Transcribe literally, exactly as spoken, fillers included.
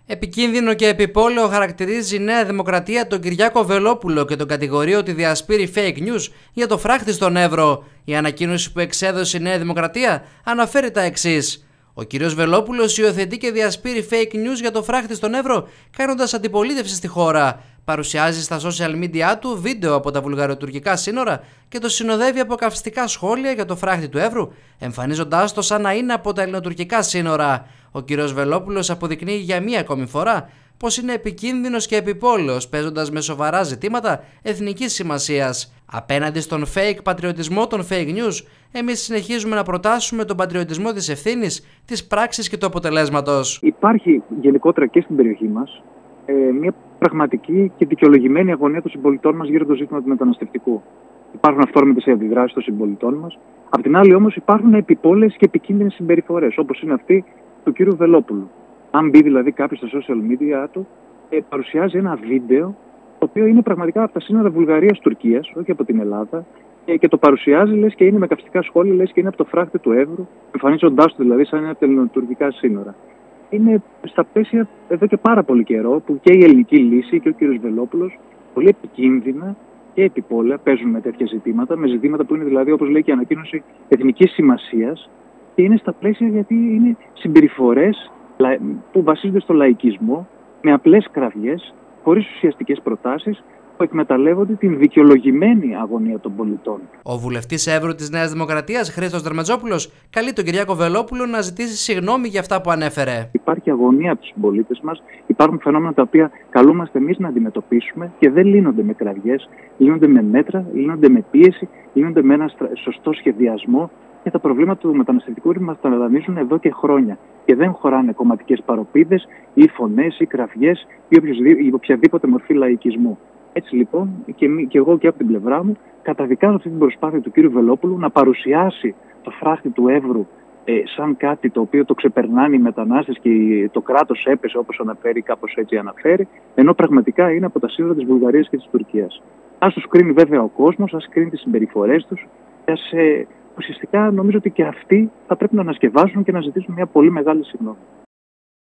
Επικίνδυνο και επιπόλαιο χαρακτηρίζει η Νέα Δημοκρατία τον Κυριάκο Βελόπουλο και τον κατηγορεί ότι διασπείρει fake news για το φράχτη στον Εύρο. Η ανακοίνωση που εξέδωσε η Νέα Δημοκρατία αναφέρει τα εξής. Ο κ. Βελόπουλος υιοθετεί και διασπείρει fake news για το φράχτη στον Εύρο, κάνοντας αντιπολίτευση στη χώρα. Παρουσιάζει στα social media του βίντεο από τα βουλγαροτουρκικά σύνορα και το συνοδεύει από καυστικά σχόλια για το φράχτη του Εύρου, εμφανίζοντάς το σαν να είναι από τα ελληνοτουρκικά σύνορα. Ο κ. Βελόπουλος αποδεικνύει για μία ακόμη φορά πως είναι επικίνδυνος και επιπόλαιος, παίζοντας με σοβαρά ζητήματα εθνικής σημασίας. Απέναντι στον fake πατριωτισμό των fake news, εμείς συνεχίζουμε να προτάσουμε τον πατριωτισμό της ευθύνης, της πράξης και του αποτελέσματος. Υπάρχει γενικότερα και στην περιοχή μας ε, μια πραγματική και δικαιολογημένη αγωνία των συμπολιτών μας γύρω από το ζήτημα του μεταναστευτικού. Υπάρχουν αυθόρμητες αντιδράσεις των συμπολιτών μας. Απ' την άλλη, όμως, υπάρχουν επιπόλαιες και επικίνδυνες συμπεριφορές, όπως είναι αυτή του κ. Βελόπουλου. Αν μπει δηλαδή κάποιος στα social media του, ε, παρουσιάζει ένα βίντεο το οποίο είναι πραγματικά από τα σύνορα Βουλγαρίας-Τουρκίας, όχι από την Ελλάδα, ε, και το παρουσιάζει λες και είναι με καυστικά σχόλια, λες και είναι από το φράχτη του Εύρου, εμφανίζοντάς του δηλαδή σαν είναι από τα ελληνοτουρκικά σύνορα. Είναι στα πλαίσια εδώ και πάρα πολύ καιρό που και η ελληνική λύση και ο κ. Βελόπουλος πολύ επικίνδυνα και επιπόλαια παίζουν με τέτοια ζητήματα, με ζητήματα που είναι δηλαδή, όπως λέει και η ανακοίνωση, εθνικής σημασίας, και είναι στα πλαίσια γιατί είναι συμπεριφορές που βασίζονται στο λαϊκισμό, με απλές κραυγές, χωρίς ουσιαστικές προτάσεις, που εκμεταλλεύονται την δικαιολογημένη αγωνία των πολιτών. Ο βουλευτής Εύρου της Νέας Δημοκρατίας, Χρήστος Δερμετζόπουλος, καλεί τον Κυριάκο Βελόπουλο να ζητήσει συγγνώμη για αυτά που ανέφερε. Υπάρχει αγωνία από τους συμπολίτες μας, υπάρχουν φαινόμενα τα οποία καλούμαστε εμείς να αντιμετωπίσουμε και δεν λύνονται με κραυγές, λύνονται με μέτρα, λύνονται με πίεση, λύνονται με ένα σωστό σχεδιασμό. Και τα προβλήματα του μεταναστευτικού μας τα αναλαμβάνουν εδώ και χρόνια. Και δεν χωράνε κομματικές παροπίδες ή φωνές ή κραυγές ή οποιαδήποτε μορφή λαϊκισμού. Έτσι λοιπόν, και, και εγώ και από την πλευρά μου, καταδικάζω αυτή την προσπάθεια του κ. Βελόπουλου να παρουσιάσει το φράχτη του Εύρου ε, σαν κάτι το οποίο το ξεπερνάνε οι μετανάστες και το κράτος έπεσε, όπως αναφέρει, κάπως έτσι αναφέρει, ενώ πραγματικά είναι από τα σύνορα της Βουλγαρίας και της Τουρκίας. Ας τους κρίνει βέβαια ο κόσμος, ας κρίνει τις συμπεριφορές τους, ας, ε, ουσιαστικά νομίζω ότι και αυτοί θα πρέπει να ανασκευάσουν και να ζητήσουν μια πολύ μεγάλη συγγνώμη.